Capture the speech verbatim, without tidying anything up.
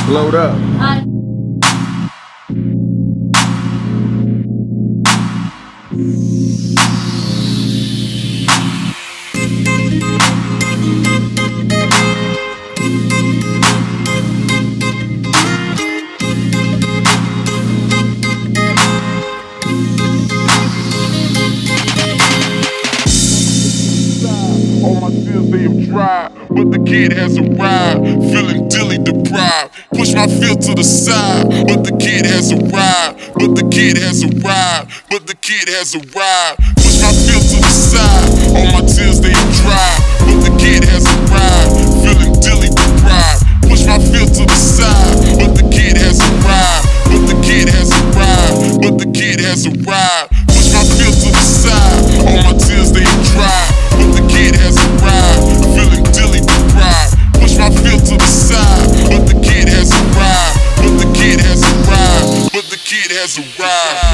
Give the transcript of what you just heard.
Load up. Uh, All my tears they have dried, but the kid has arrived, feeling dilly deprived. Push my feel to the side, but the kid has arrived, but the kid has arrived, but the kid has arrived. Push my feel to the side, all my tears they have dried, but the kid has arrived, feeling dilly deprived. Push my feel to the side, but the kid has arrived, but the kid has arrived, but the kid has arrived. Push my feel to the side, all my tears they have dried, but the kid has arrived, feeling dilly deprived. Push my feel to the side, but the kid has arrived, but the kid has arrived, but the kid has arrived.